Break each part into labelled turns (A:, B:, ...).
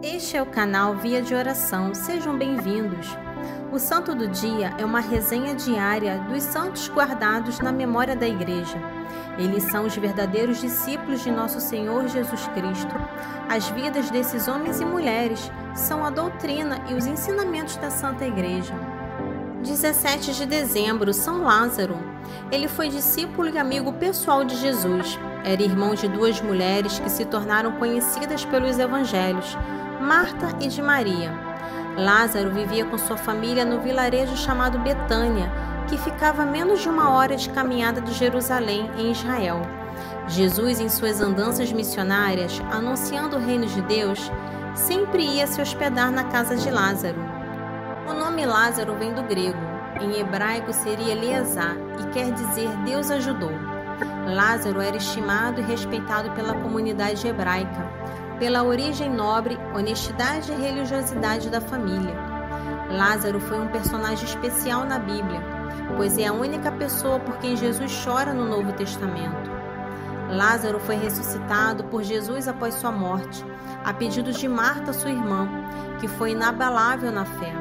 A: Este é o canal Via de Oração, sejam bem-vindos. O Santo do Dia é uma resenha diária dos santos guardados na memória da Igreja. Eles são os verdadeiros discípulos de nosso Senhor Jesus Cristo. As vidas desses homens e mulheres são a doutrina e os ensinamentos da Santa Igreja. 17 de dezembro, São Lázaro. Ele foi discípulo e amigo pessoal de Jesus. Era irmão de duas mulheres que se tornaram conhecidas pelos evangelhos, Marta e de Maria. Lázaro vivia com sua família no vilarejo chamado Betânia, que ficava a menos de uma hora de caminhada de Jerusalém, em Israel. Jesus, em suas andanças missionárias, anunciando o reino de Deus, sempre ia se hospedar na casa de Lázaro. O nome Lázaro vem do grego. Em hebraico seria Eleazar e quer dizer Deus ajudou. Lázaro era estimado e respeitado pela comunidade hebraica, pela origem nobre, honestidade e religiosidade da família. Lázaro foi um personagem especial na Bíblia, pois é a única pessoa por quem Jesus chora no Novo Testamento. Lázaro foi ressuscitado por Jesus após sua morte, a pedido de Marta, sua irmã, que foi inabalável na fé.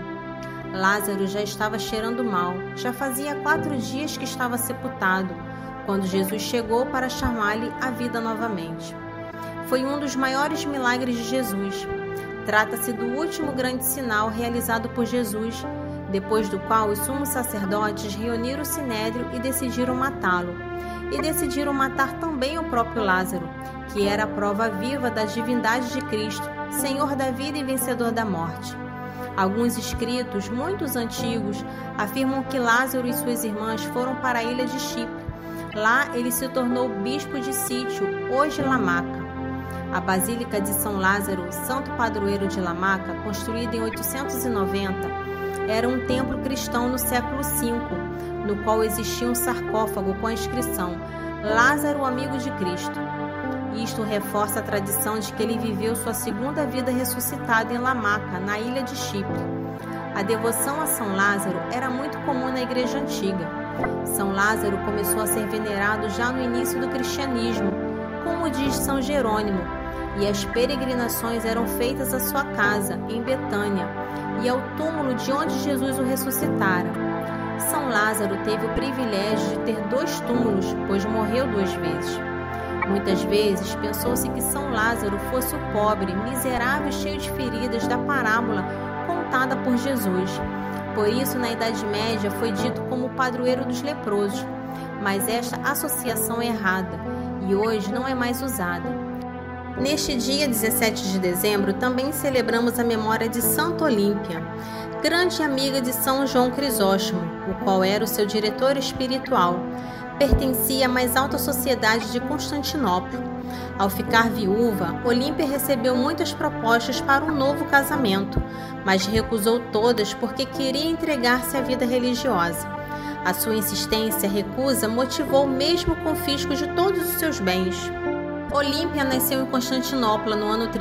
A: Lázaro já estava cheirando mal, já fazia 4 dias que estava sepultado, quando Jesus chegou para chamar-lhe à vida novamente. Foi um dos maiores milagres de Jesus. Trata-se do último grande sinal realizado por Jesus, depois do qual os sumos sacerdotes reuniram o sinédrio e decidiram matá-lo. E decidiram matar também o próprio Lázaro, que era a prova viva da divindade de Cristo, Senhor da vida e vencedor da morte. Alguns escritos, muito antigos, afirmam que Lázaro e suas irmãs foram para a ilha de Chipre. Lá ele se tornou bispo de Sítio, hoje Lamaca. A Basílica de São Lázaro, santo padroeiro de Lamaca, construída em 890, era um templo cristão no século V, no qual existia um sarcófago com a inscrição Lázaro, amigo de Cristo. Isto reforça a tradição de que ele viveu sua segunda vida ressuscitado em Lamaca, na ilha de Chipre. A devoção a São Lázaro era muito comum na Igreja Antiga. São Lázaro começou a ser venerado já no início do cristianismo, como diz São Jerônimo, e as peregrinações eram feitas à sua casa, em Betânia, e ao túmulo de onde Jesus o ressuscitara. São Lázaro teve o privilégio de ter 2 túmulos, pois morreu 2 vezes. Muitas vezes pensou-se que São Lázaro fosse o pobre, miserável e cheio de feridas da parábola contada por Jesus. Por isso, na Idade Média, foi dito como o padroeiro dos leprosos, mas esta associação é errada e hoje não é mais usada. Neste dia 17 de dezembro, também celebramos a memória de Santa Olímpia, grande amiga de São João Crisóstomo, o qual era o seu diretor espiritual. Pertencia à mais alta sociedade de Constantinopla. Ao ficar viúva, Olímpia recebeu muitas propostas para um novo casamento, mas recusou todas porque queria entregar-se à vida religiosa. A sua insistência e recusa motivou mesmo o confisco de todos os seus bens. Olímpia nasceu em Constantinopla no ano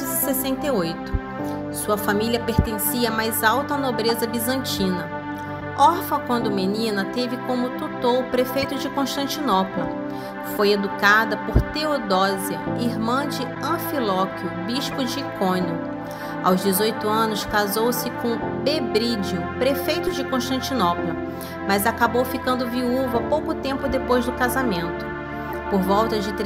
A: 368. Sua família pertencia à mais alta nobreza bizantina. Órfã quando menina, teve como tutor o prefeito de Constantinopla. Foi educada por Teodósia, irmã de Anfilóquio, bispo de Icônio. Aos 18 anos, casou-se com Bebrídio, prefeito de Constantinopla, mas acabou ficando viúva pouco tempo depois do casamento. Por volta de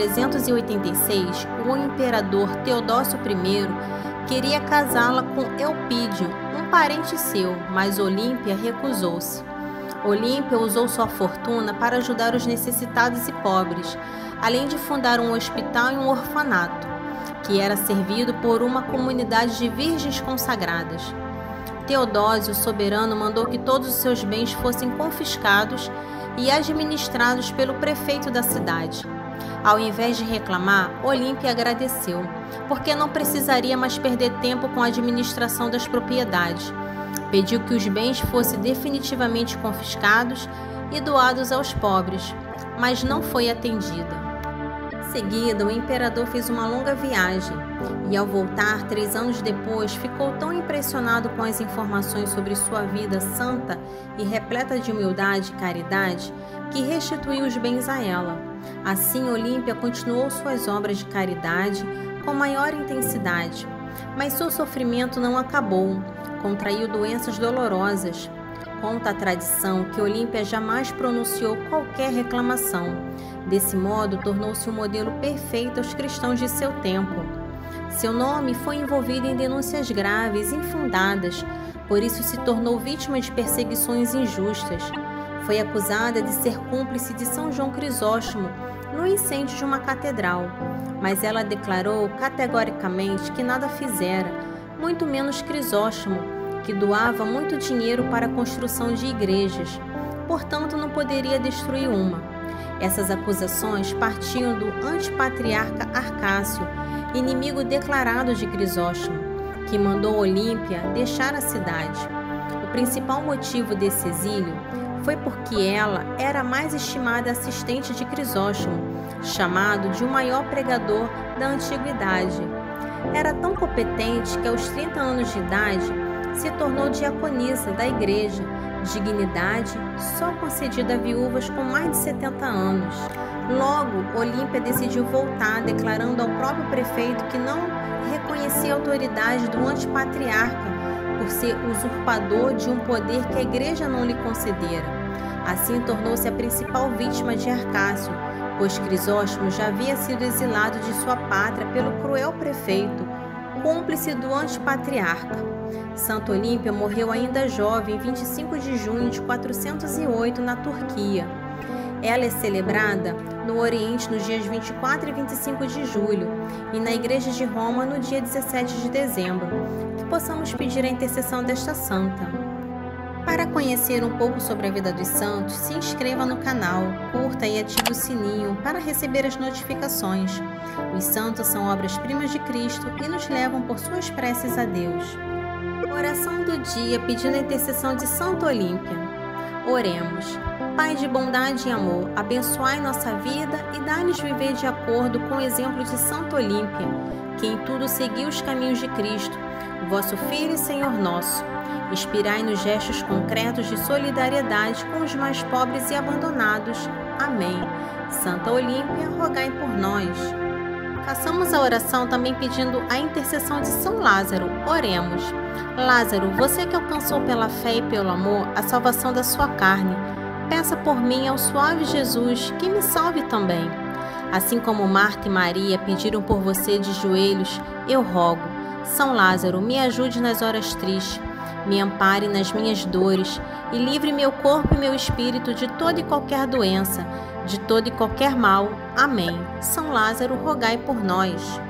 A: 386, o imperador Teodósio I queria casá-la com Elpídio, um parente seu, mas Olímpia recusou-se. Olímpia usou sua fortuna para ajudar os necessitados e pobres, além de fundar um hospital e um orfanato, que era servido por uma comunidade de virgens consagradas. Teodósio, soberano, mandou que todos os seus bens fossem confiscados e administrados pelo prefeito da cidade. Ao invés de reclamar, Olímpia agradeceu, porque não precisaria mais perder tempo com a administração das propriedades. Pediu que os bens fossem definitivamente confiscados e doados aos pobres, mas não foi atendida. Em seguida, o imperador fez uma longa viagem e, ao voltar 3 anos depois, ficou tão impressionado com as informações sobre sua vida santa e repleta de humildade e caridade que restituiu os bens a ela. Assim, Olímpia continuou suas obras de caridade com maior intensidade. mas seu sofrimento não acabou. Contraiu doenças dolorosas. Conta a tradição que Olímpia jamais pronunciou qualquer reclamação. Desse modo, tornou-se um modelo perfeito aos cristãos de seu tempo. Seu nome foi envolvido em denúncias graves e infundadas, por isso se tornou vítima de perseguições injustas. Foi acusada de ser cúmplice de São João Crisóstomo no incêndio de uma catedral, mas ela declarou categoricamente que nada fizera, muito menos Crisóstomo, que doava muito dinheiro para a construção de igrejas, portanto não poderia destruir uma. Essas acusações partiam do antipatriarca Arcácio, inimigo declarado de Crisóstomo, que mandou Olímpia deixar a cidade. O principal motivo desse exílio foi porque ela era a mais estimada assistente de Crisóstomo, chamado de o maior pregador da antiguidade. Era tão competente que aos 30 anos de idade se tornou diaconisa da igreja, dignidade só concedida a viúvas com mais de 70 anos. Logo, Olímpia decidiu voltar, declarando ao próprio prefeito que não reconhecia a autoridade do antipatriarca por ser usurpador de um poder que a igreja não lhe concedera. Assim, tornou-se a principal vítima de Arcácio, pois Crisóstomo já havia sido exilado de sua pátria pelo cruel prefeito, cúmplice do antipatriarca. Santa Olímpia morreu ainda jovem, em 25 de junho de 408, na Turquia. Ela é celebrada no Oriente nos dias 24 e 25 de julho e na Igreja de Roma no dia 17 de dezembro. Que possamos pedir a intercessão desta santa. Para conhecer um pouco sobre a vida dos santos, se inscreva no canal, curta e ative o sininho para receber as notificações. Os santos são obras-primas de Cristo e nos levam por suas preces a Deus. Oração do dia pedindo a intercessão de Santa Olímpia. Oremos. Pai de bondade e amor, abençoai nossa vida e dai-nos viver de acordo com o exemplo de Santa Olímpia, que em tudo seguiu os caminhos de Cristo, vosso Filho e Senhor nosso. Inspirai nos gestos concretos de solidariedade com os mais pobres e abandonados. Amém. Santa Olímpia, rogai por nós. Façamos a oração também pedindo a intercessão de São Lázaro. Oremos. Lázaro, você que alcançou pela fé e pelo amor a salvação da sua carne, peça por mim ao suave Jesus que me salve também. Assim como Marta e Maria pediram por você de joelhos, eu rogo. São Lázaro, me ajude nas horas tristes, me ampare nas minhas dores e livre meu corpo e meu espírito de toda e qualquer doença, de todo e qualquer mal. Amém. São Lázaro, rogai por nós.